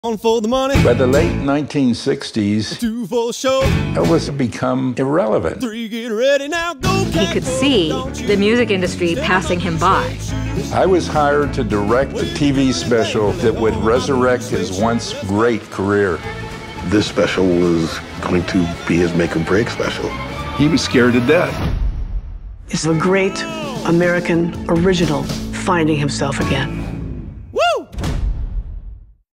On for the money. By the late 1960s, 2 for the show. Elvis had become irrelevant. 3, get ready now, go. He could see the music industry passing him by. I was hired to direct a TV special that would resurrect his once great career. This special was going to be his make or break special. He was scared to death. It's a great American original finding himself again.